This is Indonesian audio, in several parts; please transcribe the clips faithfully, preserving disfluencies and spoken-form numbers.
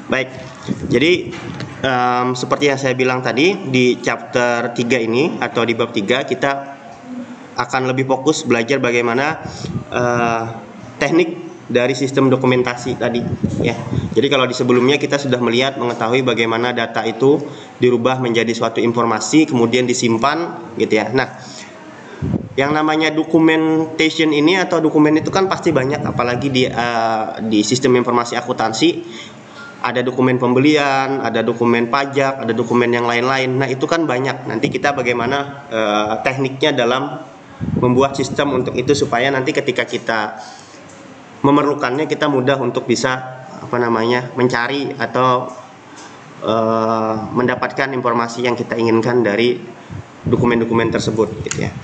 Baik. Jadi um, seperti yang saya bilang tadi, di chapter tiga ini atau di bab tiga kita akan lebih fokus belajar bagaimana uh, teknik dari sistem dokumentasi tadi ya. Jadi kalau di sebelumnya kita sudah melihat mengetahui bagaimana data itu dirubah menjadi suatu informasi kemudian disimpan gitu ya. Nah, yang namanya documentation ini atau dokumen itu kan pasti banyak, apalagi di uh, di sistem informasi akuntansi ada dokumen pembelian, ada dokumen pajak, ada dokumen yang lain-lain. Nah, itu kan banyak. Nanti kita bagaimana uh, tekniknya dalam membuat sistem untuk itu supaya nanti ketika kita memerlukannya kita mudah untuk bisa apa namanya mencari atau uh, mendapatkan informasi yang kita inginkan dari dokumen-dokumen tersebut gitu ya.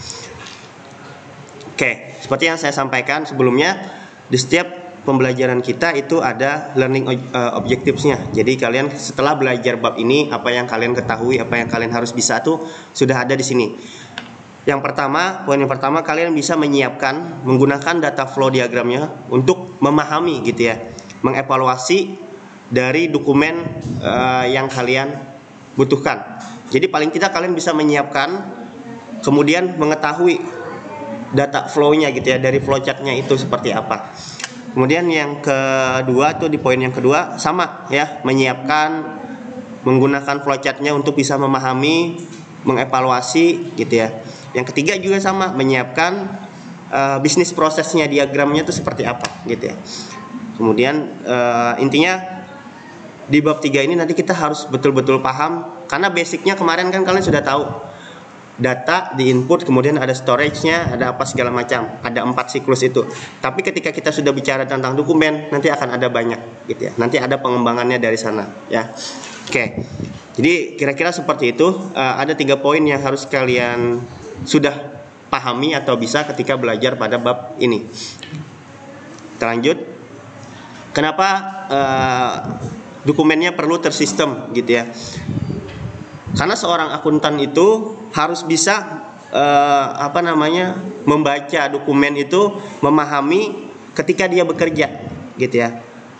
Oke, seperti yang saya sampaikan sebelumnya, di setiap pembelajaran kita itu ada learning uh, objectives-nya. Jadi kalian setelah belajar bab ini, apa yang kalian ketahui, apa yang kalian harus bisa tuh sudah ada di sini. Yang pertama, poin yang pertama, kalian bisa menyiapkan menggunakan data flow diagramnya untuk memahami gitu ya, mengevaluasi dari dokumen uh, yang kalian butuhkan. Jadi paling tidak kalian bisa menyiapkan, kemudian mengetahui data flow-nya gitu ya, dari flowchart-nya itu seperti apa. Kemudian yang kedua tuh di poin yang kedua sama ya, menyiapkan menggunakan flowchart-nya untuk bisa memahami, mengevaluasi gitu ya. Yang ketiga juga sama, menyiapkan uh, bisnis prosesnya, diagramnya itu seperti apa gitu ya. Kemudian uh, intinya di bab tiga ini nanti kita harus betul-betul paham, karena basicnya kemarin kan kalian sudah tahu, data di input, kemudian ada storage-nya, ada apa segala macam, ada empat siklus itu. Tapi ketika kita sudah bicara tentang dokumen, nanti akan ada banyak gitu ya, nanti ada pengembangannya dari sana ya. Oke, jadi kira-kira seperti itu. Uh, ada tiga poin yang harus kalian sudah pahami atau bisa ketika belajar pada bab ini. Kita lanjut. Kenapa uh, dokumennya perlu tersistem gitu ya? Karena seorang akuntan itu harus bisa uh, apa namanya membaca dokumen itu, memahami ketika dia bekerja gitu ya.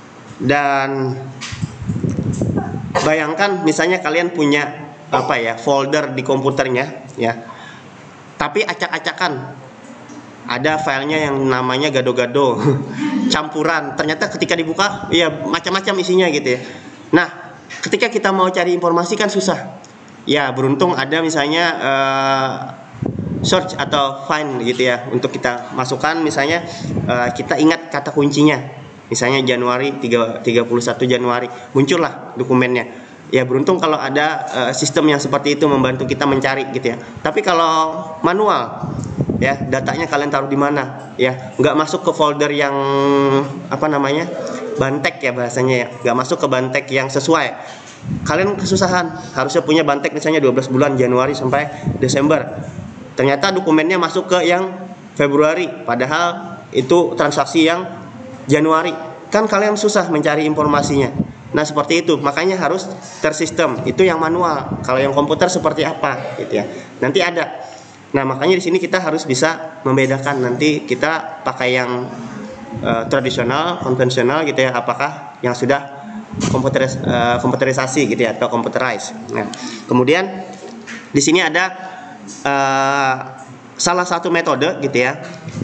Dan bayangkan misalnya kalian punya apa ya, folder di komputernya ya, tapi acak-acakan ada filenya yang namanya gado-gado campuran, ternyata ketika dibuka ya macam-macam isinya gitu ya. Nah, ketika kita mau cari informasi kan susah ya. Beruntung ada misalnya uh, search atau find gitu ya, untuk kita masukkan misalnya uh, kita ingat kata kuncinya, misalnya Januari tiga puluh satu Januari, muncullah dokumennya. Ya beruntung kalau ada uh, sistem yang seperti itu membantu kita mencari gitu ya. Tapi kalau manual ya, datanya kalian taruh di mana ya, nggak masuk ke folder yang apa namanya bantek ya bahasanya ya, nggak masuk ke bantek yang sesuai, kalian kesusahan. Harusnya punya bantek misalnya dua belas bulan, Januari sampai Desember, ternyata dokumennya masuk ke yang Februari, padahal itu transaksi yang Januari, kan kalian susah mencari informasinya. Nah seperti itu, makanya harus tersistem. Itu yang manual. Kalau yang komputer seperti apa gitu ya, nanti ada. Nah makanya di sini kita harus bisa membedakan, nanti kita pakai yang uh, tradisional, konvensional gitu ya, apakah yang sudah komputeris, uh, komputerisasi gitu ya, atau computerized. Nah kemudian di sini ada uh, salah satu metode gitu ya,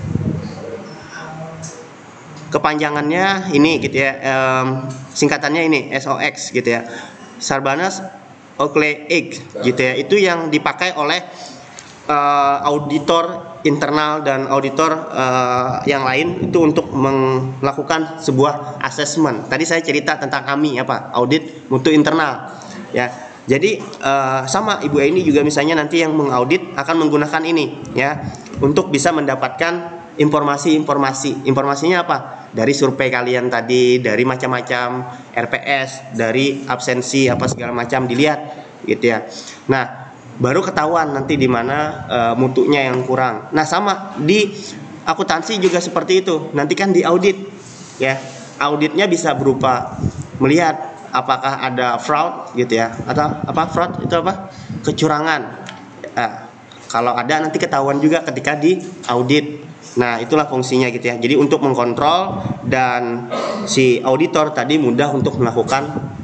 kepanjangannya ini gitu ya, um, singkatannya ini S O X gitu ya, Sarbanes-Oxley gitu ya. Itu yang dipakai oleh uh, auditor internal dan auditor uh, yang lain itu untuk melakukan sebuah assessment. Tadi saya cerita tentang A M I apa, audit mutu internal ya. Jadi uh, sama Ibu ini juga misalnya nanti yang mengaudit akan menggunakan ini ya, untuk bisa mendapatkan informasi-informasi. Informasinya apa? Dari survei kalian tadi, dari macam-macam R P S, dari absensi apa segala macam dilihat gitu ya. Nah, baru ketahuan nanti di mana uh, mutunya yang kurang. Nah, sama di akuntansi juga seperti itu. Nanti kan di audit ya. Auditnya bisa berupa melihat apakah ada fraud gitu ya, atau apa fraud itu apa? Kecurangan. Nah, kalau ada nanti ketahuan juga ketika di audit. Nah itulah fungsinya gitu ya. Jadi untuk mengkontrol dan si auditor tadi mudah untuk melakukan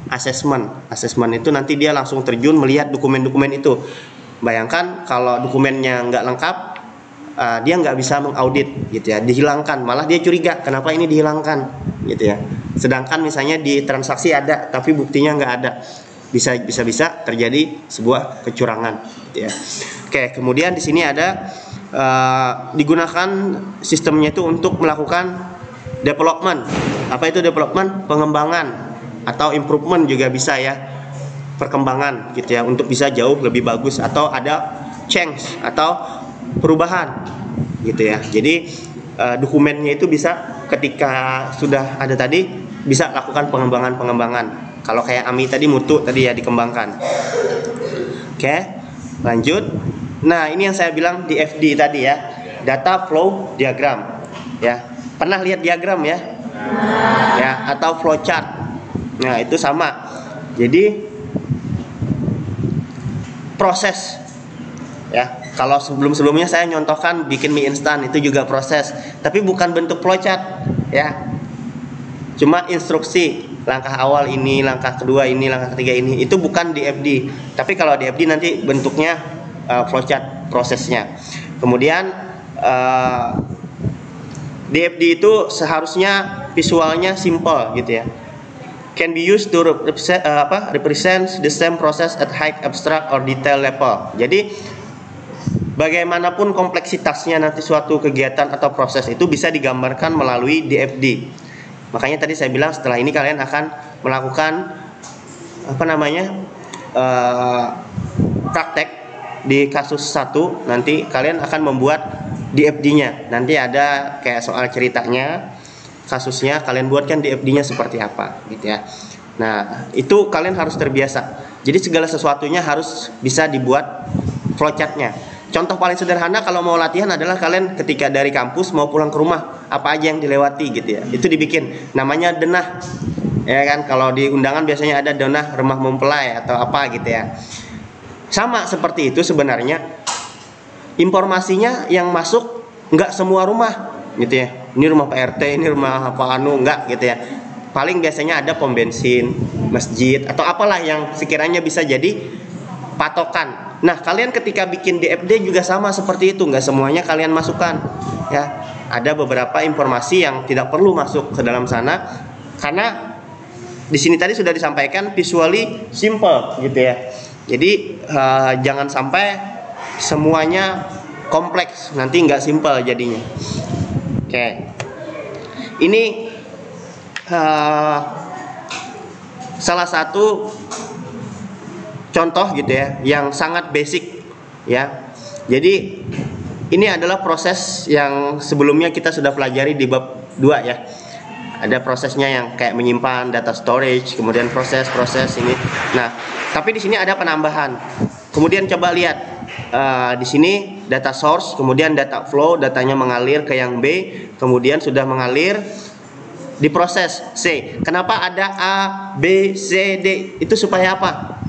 assessment. Assessment itu nanti dia langsung terjun melihat dokumen-dokumen itu. Bayangkan kalau dokumennya nggak lengkap, uh, dia nggak bisa mengaudit gitu ya, dihilangkan, malah dia curiga kenapa ini dihilangkan gitu ya. Sedangkan misalnya di transaksi ada tapi buktinya nggak ada, bisa bisa bisa terjadi sebuah kecurangan gitu ya. Oke, kemudian di sini ada uh, digunakan sistemnya itu untuk melakukan development. Apa itu development? Pengembangan atau improvement juga bisa ya, perkembangan gitu ya, untuk bisa jauh lebih bagus, atau ada change atau perubahan gitu ya. Jadi uh, dokumennya itu bisa ketika sudah ada tadi bisa lakukan pengembangan-pengembangan. Kalau kayak A M I tadi mutu tadi ya dikembangkan. Oke, lanjut. Nah, ini yang saya bilang di F D tadi ya, data flow diagram ya. Pernah lihat diagram ya? Ya, atau flow chart. Nah, itu sama. Jadi proses ya, kalau sebelum-sebelumnya saya nyontohkan bikin mie instan, itu juga proses, tapi bukan bentuk flowchart ya, cuma instruksi langkah awal ini, langkah kedua ini, langkah ketiga ini, itu bukan di F D. Tapi kalau di F D nanti bentuknya uh, flowchart prosesnya. Kemudian uh, di F D itu seharusnya visualnya simple gitu ya, can be used to represent, uh, apa, represent the same process at high abstract or detail level. Jadi bagaimanapun kompleksitasnya nanti suatu kegiatan atau proses itu bisa digambarkan melalui D F D. Makanya tadi saya bilang setelah ini kalian akan melakukan apa namanya uh, praktek di kasus satu. Nanti kalian akan membuat D F D-nya. Nanti ada kayak soal ceritanya, kasusnya kalian buatkan D F D-nya seperti apa gitu ya. Nah, itu kalian harus terbiasa. Jadi segala sesuatunya harus bisa dibuat flowchart-nya. Contoh paling sederhana kalau mau latihan adalah kalian ketika dari kampus mau pulang ke rumah, apa aja yang dilewati gitu ya. Itu dibikin namanya denah. Ya kan, kalau di undangan biasanya ada denah rumah mempelai atau apa gitu ya. Sama seperti itu sebenarnya. Informasinya yang masuk nggak semua rumah gitu ya. Ini rumah Pak R T, ini rumah Pak Anu, enggak gitu ya. Paling biasanya ada pom bensin, masjid, atau apalah yang sekiranya bisa jadi patokan. Nah, kalian ketika bikin D F D juga sama seperti itu, nggak semuanya kalian masukkan ya. Ada beberapa informasi yang tidak perlu masuk ke dalam sana, karena di sini tadi sudah disampaikan visually simple gitu ya. Jadi uh, jangan sampai semuanya kompleks, nanti nggak simple jadinya. Oke, ini uh, salah satu contoh gitu ya, yang sangat basic ya. Jadi ini adalah proses yang sebelumnya kita sudah pelajari di bab dua ya. Ada prosesnya yang kayak menyimpan data storage, kemudian proses-proses ini. Nah, tapi di sini ada penambahan. Kemudian coba lihat uh, di sini data source, kemudian data flow, datanya mengalir ke yang B, kemudian sudah mengalir diproses C. Kenapa ada A, B, C, D? Itu supaya apa?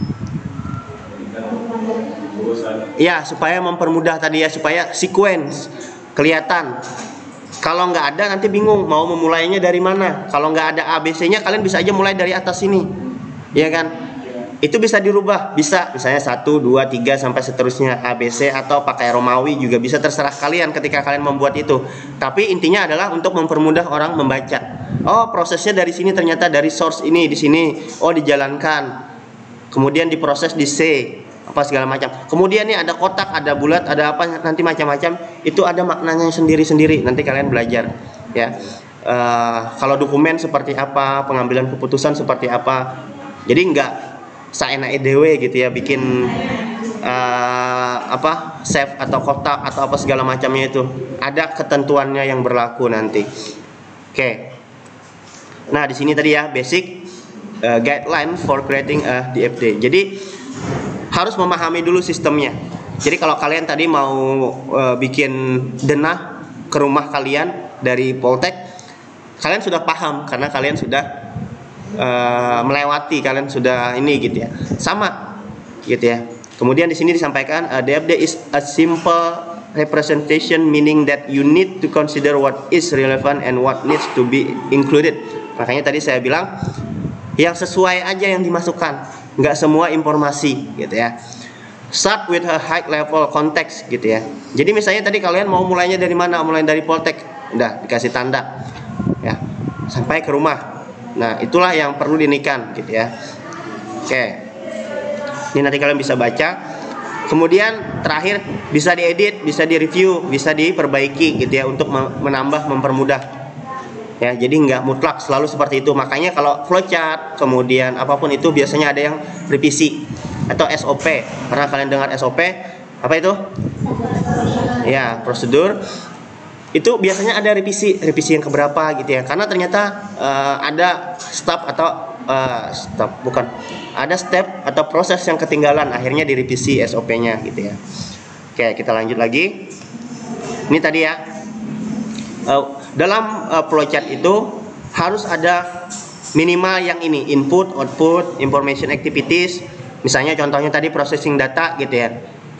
Ya, supaya mempermudah tadi ya, supaya sequence kelihatan. Kalau nggak ada nanti bingung mau memulainya dari mana. Kalau nggak ada A, B, C-nya, kalian bisa aja mulai dari atas sini, ya kan? Itu bisa dirubah, bisa misalnya satu, dua, tiga sampai seterusnya A, B, C, atau pakai Romawi juga bisa, terserah kalian ketika kalian membuat itu. Tapi intinya adalah untuk mempermudah orang membaca. Oh, prosesnya dari sini, ternyata dari source ini di sini. Oh, dijalankan. Kemudian diproses di C, apa segala macam. Kemudian nih ada kotak, ada bulat, ada apa nanti macam-macam. Itu ada maknanya sendiri-sendiri. Nanti kalian belajar ya. Uh, kalau dokumen seperti apa, pengambilan keputusan seperti apa. Jadi enggak saenake dewe gitu ya, bikin uh, apa save atau kotak atau apa segala macamnya. Itu ada ketentuannya yang berlaku nanti. Oke. Okay. Nah, di sini tadi ya basic uh, guideline for creating a D F D. Jadi harus memahami dulu sistemnya. Jadi kalau kalian tadi mau uh, bikin denah ke rumah kalian dari Poltek, kalian sudah paham karena kalian sudah uh, melewati, kalian sudah ini gitu ya. Sama gitu ya. Kemudian di sini disampaikan uh, D F D is a simple representation, meaning that you need to consider what is relevant and what needs to be included. Makanya tadi saya bilang yang sesuai aja yang dimasukkan, nggak semua informasi gitu ya. Start with a high level context gitu ya. Jadi misalnya tadi kalian mau mulainya dari mana? Mulai dari Poltek, udah dikasih tanda ya, sampai ke rumah. Nah itulah yang perlu dinikan gitu ya. Oke, ini nanti kalian bisa baca. Kemudian terakhir bisa diedit, bisa direview, bisa diperbaiki gitu ya, untuk menambah, mempermudah ya. Jadi nggak mutlak selalu seperti itu. Makanya kalau flowchart kemudian apapun itu biasanya ada yang revisi atau S O P. Pernah kalian dengar S O P? Apa itu? Ya, prosedur. Itu biasanya ada revisi, revisi yang keberapa gitu ya. Karena ternyata uh, ada step atau uh, step bukan, ada step atau proses yang ketinggalan, akhirnya direvisi S O P-nya gitu ya. Oke, kita lanjut lagi. Ini tadi ya. Uh, dalam uh, flowchart itu harus ada minimal yang ini, input, output, information activities. Misalnya contohnya tadi processing data gitu ya,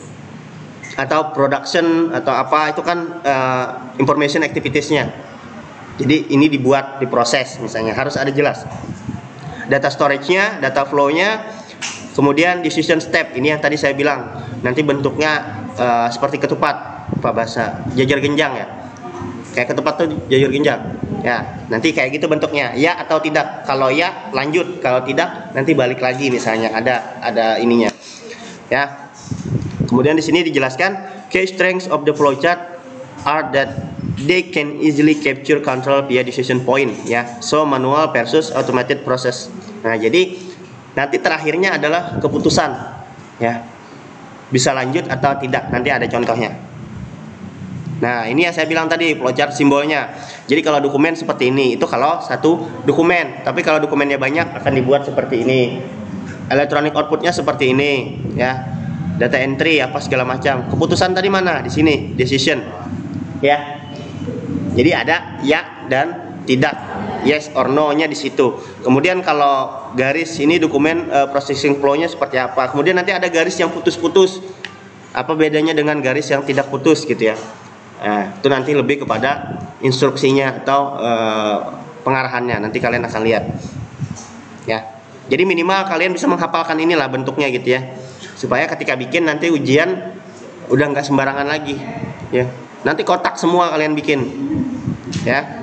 atau production atau apa, itu kan uh, information activitiesnya. Jadi ini dibuat, diproses, misalnya harus ada jelas data storage-nya, data flow-nya. Kemudian decision step, ini yang tadi saya bilang, nanti bentuknya uh, seperti ketupat, apa bahasa, jajar genjang ya, kayak ketupat tuh jajar genjang ya. Nanti kayak gitu bentuknya, ya atau tidak. Kalau ya lanjut, kalau tidak nanti balik lagi, misalnya ada ada ininya ya. Kemudian di sini dijelaskan key strengths of the flowchart are that they can easily capture control via decision point ya. So manual versus automated process. Nah, jadi nanti terakhirnya adalah keputusan ya. Bisa lanjut atau tidak, nanti ada contohnya. Nah, ini yang saya bilang tadi, flowchart simbolnya. Jadi kalau dokumen seperti ini, itu kalau satu dokumen. Tapi kalau dokumennya banyak akan dibuat seperti ini. Electronic outputnya seperti ini ya. Data entry apa segala macam. Keputusan tadi mana? Di sini, decision. Ya. Jadi ada ya dan tidak. Yes or no-nya di situ. Kemudian kalau garis ini dokumen uh, processing flow-nya seperti apa. Kemudian nanti ada garis yang putus-putus. Apa bedanya dengan garis yang tidak putus gitu ya. Nah, itu nanti lebih kepada instruksinya atau uh, pengarahannya. Nanti kalian akan lihat. Ya. Jadi minimal kalian bisa menghafalkan inilah bentuknya gitu ya. Supaya ketika bikin nanti ujian udah nggak sembarangan lagi ya. Nanti kotak semua kalian bikin ya.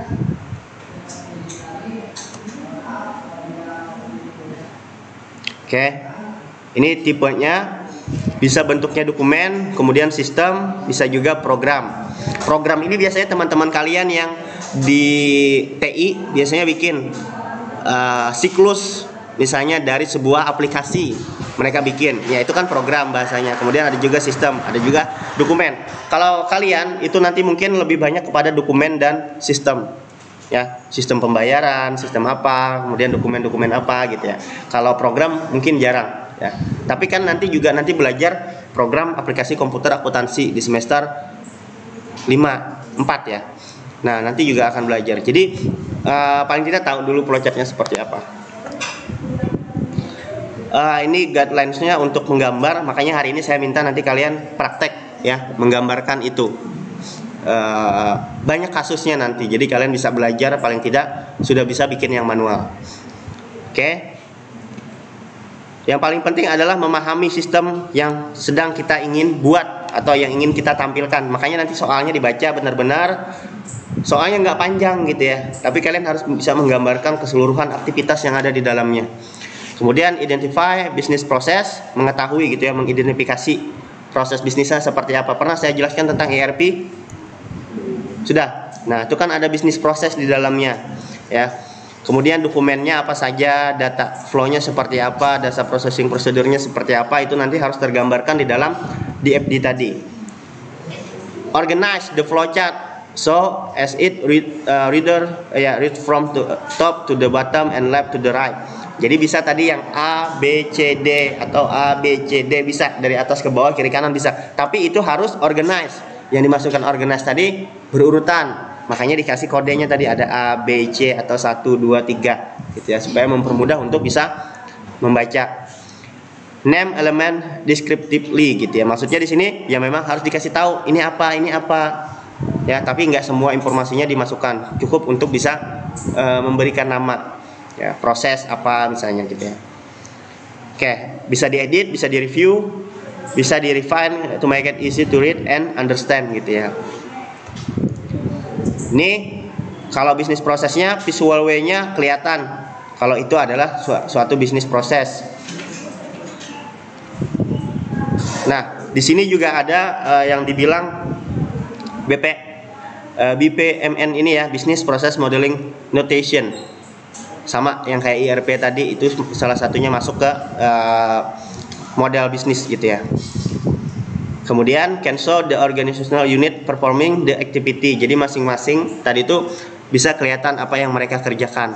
Oke, ini tipenya bisa bentuknya dokumen, kemudian sistem, bisa juga program. Program ini biasanya teman-teman kalian yang di T I biasanya bikin uh, siklus, misalnya dari sebuah aplikasi mereka bikin, ya itu kan program bahasanya. Kemudian ada juga sistem, ada juga dokumen. Kalau kalian itu nanti mungkin lebih banyak kepada dokumen dan sistem ya, sistem pembayaran, sistem apa, kemudian dokumen-dokumen apa gitu ya. Kalau program mungkin jarang ya. Tapi kan nanti juga nanti belajar program aplikasi komputer akuntansi di semester lima, empat ya. Nah, nanti juga akan belajar. Jadi uh, paling tidak tahu dulu flowchartnya seperti apa. Uh, ini guidelines-nya untuk menggambar, makanya hari ini saya minta nanti kalian praktek ya, menggambarkan itu. Uh, banyak kasusnya nanti, jadi kalian bisa belajar, paling tidak sudah bisa bikin yang manual. Oke. Okay. Yang paling penting adalah memahami sistem yang sedang kita ingin buat atau yang ingin kita tampilkan. Makanya nanti soalnya dibaca benar-benar. Soalnya nggak panjang gitu ya, tapi kalian harus bisa menggambarkan keseluruhan aktivitas yang ada di dalamnya. Kemudian identify business process, mengetahui gitu ya, mengidentifikasi proses bisnisnya seperti apa. Pernah saya jelaskan tentang E R P? Sudah. Nah, itu kan ada bisnis proses di dalamnya ya. Kemudian dokumennya apa saja, data flow-nya seperti apa, data processing prosedurnya seperti apa, itu nanti harus tergambarkan di dalam D F D tadi. Organize the flowchart so as it read, uh, reader uh, ya yeah, read from the top to the bottom and left to the right. Jadi bisa tadi yang A, B, C, D atau A, B, C, D bisa dari atas ke bawah, kiri kanan bisa. Tapi itu harus organize. Yang dimasukkan organize tadi berurutan. Makanya dikasih kodenya tadi ada A, B, C atau satu, dua, tiga gitu ya, supaya mempermudah untuk bisa membaca. Name element descriptively gitu ya. Maksudnya di sini ya memang harus dikasih tahu ini apa, ini apa. Ya, tapi nggak semua informasinya dimasukkan. Cukup untuk bisa e, memberikan nama. ya, proses apa misalnya gitu ya. Oke, bisa diedit, bisa direview, bisa di refine to make it easy to read and understand gitu ya. Ini kalau bisnis prosesnya visual way-nya kelihatan kalau itu adalah su suatu bisnis proses. Nah, di sini juga ada uh, yang dibilang B P uh, B P M N ini ya, Business Process Modeling Notation. Sama yang kayak I R P tadi, itu salah satunya masuk ke uh, model bisnis gitu ya. Kemudian can show the organizational unit performing the activity. Jadi masing-masing tadi itu bisa kelihatan apa yang mereka kerjakan.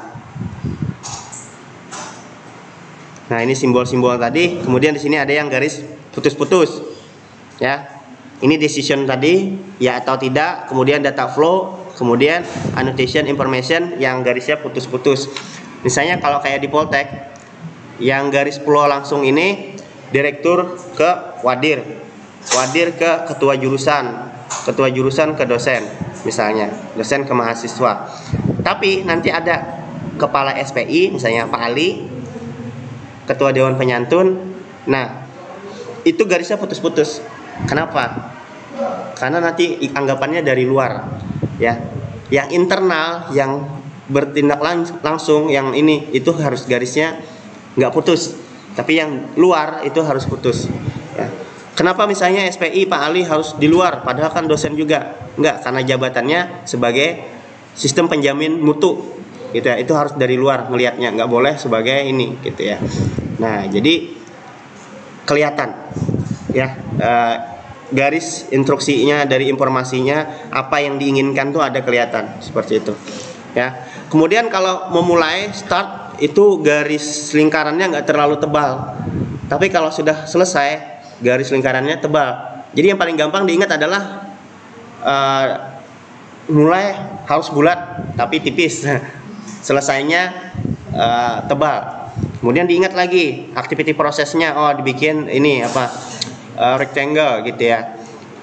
Nah, ini simbol-simbol tadi. Kemudian di sini ada yang garis putus-putus. Ya. Ini decision tadi, ya atau tidak. Kemudian data flow, kemudian annotation information yang garisnya putus-putus. Misalnya kalau kayak di Poltek, yang garis flow langsung ini direktur ke wadir, wadir ke ketua jurusan, ketua jurusan ke dosen, misalnya dosen ke mahasiswa. Tapi nanti ada kepala S P I, misalnya Pak Ali, ketua dewan penyantun. Nah, itu garisnya putus-putus. Kenapa? Karena nanti anggapannya dari luar, ya. Yang internal, yang bertindak lang langsung, yang ini itu harus garisnya nggak putus. Tapi yang luar itu harus putus. Ya. Kenapa misalnya S P I Pak Ali harus di luar, padahal kan dosen juga? Enggak, karena jabatannya sebagai sistem penjamin mutu, gitu ya. Itu harus dari luar melihatnya, nggak boleh sebagai ini, gitu ya. Nah, jadi kelihatan, ya uh, garis instruksinya dari informasinya apa yang diinginkan tuh ada kelihatan seperti itu, ya. Kemudian kalau memulai start itu garis lingkarannya nggak terlalu tebal, tapi kalau sudah selesai garis lingkarannya tebal. Jadi yang paling gampang diingat adalah uh, mulai harus bulat tapi tipis, selesainya uh, tebal. Kemudian diingat lagi activity prosesnya, oh dibikin ini apa uh, rectangle gitu ya.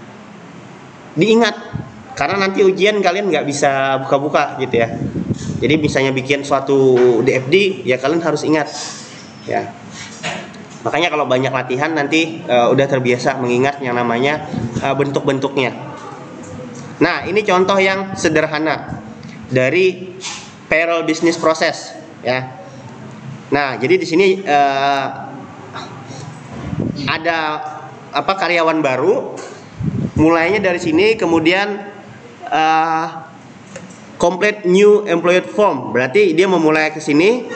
Diingat karena nanti ujian kalian nggak bisa buka-buka gitu ya. Jadi misalnya bikin suatu D F D ya kalian harus ingat ya. Makanya kalau banyak latihan nanti uh, udah terbiasa mengingat yang namanya uh, bentuk-bentuknya. Nah, ini contoh yang sederhana dari payroll business process ya. Nah, jadi di sini uh, ada apa karyawan baru, mulainya dari sini, kemudian uh, complete new employee form, berarti dia memulai ke sini.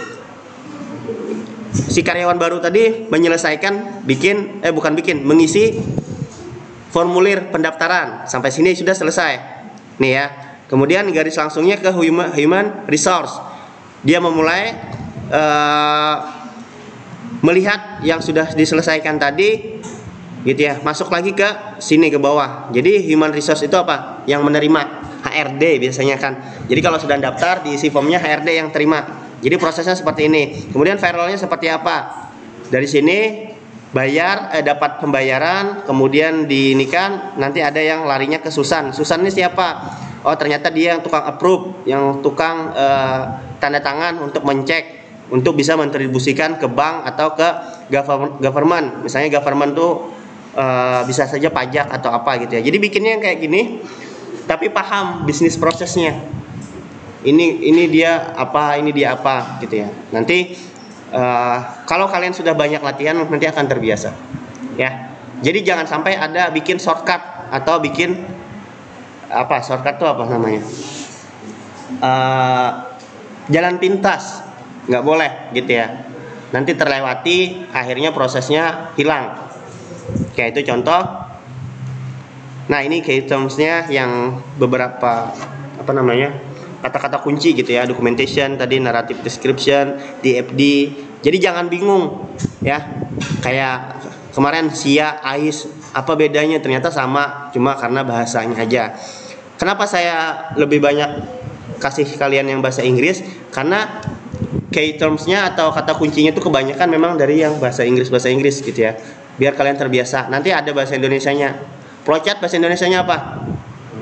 Si karyawan baru tadi menyelesaikan bikin eh bukan bikin mengisi formulir pendaftaran, sampai sini sudah selesai nih ya. Kemudian garis langsungnya ke human, human resource, dia memulai uh, melihat yang sudah diselesaikan tadi gitu ya, masuk lagi ke sini ke bawah. Jadi human resource itu apa? Yang menerima, H R D biasanya kan. Jadi kalau sudah daftar diisi formnya, H R D yang terima. Jadi prosesnya seperti ini. Kemudian payroll-nya seperti apa? Dari sini bayar, eh, dapat pembayaran, kemudian diinikan, nanti ada yang larinya ke Susan. Susan ini siapa? Oh ternyata dia yang tukang approve, yang tukang eh, tanda tangan untuk mencek, untuk bisa mendistribusikan ke bank atau ke government. Misalnya government tuh eh, bisa saja pajak atau apa gitu ya. Jadi bikinnya kayak gini, tapi paham bisnis prosesnya. Ini ini dia apa, ini dia apa gitu ya. Nanti uh, kalau kalian sudah banyak latihan nanti akan terbiasa. Ya. Jadi jangan sampai ada bikin shortcut atau bikin apa? Shortcut itu apa namanya? Uh, jalan pintas. Nggak boleh gitu ya. Nanti terlewati, akhirnya prosesnya hilang. Kayak itu contoh. Nah, ini key terms-nya yang beberapa apa namanya? Kata-kata kunci gitu ya, documentation tadi, narrative description, D F D. Jadi jangan bingung ya. Kayak kemarin S I A, A I S, apa bedanya? Ternyata sama, cuma karena bahasanya aja. Kenapa saya lebih banyak kasih kalian yang bahasa Inggris? Karena key terms-nya atau kata kuncinya itu kebanyakan memang dari yang bahasa Inggris bahasa Inggris gitu ya. Biar kalian terbiasa. Nanti ada bahasa Indonesianya. Flowchart bahasa Indonesianya apa?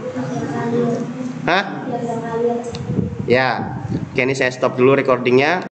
Hah? Ya, oke, ini saya stop dulu recordingnya.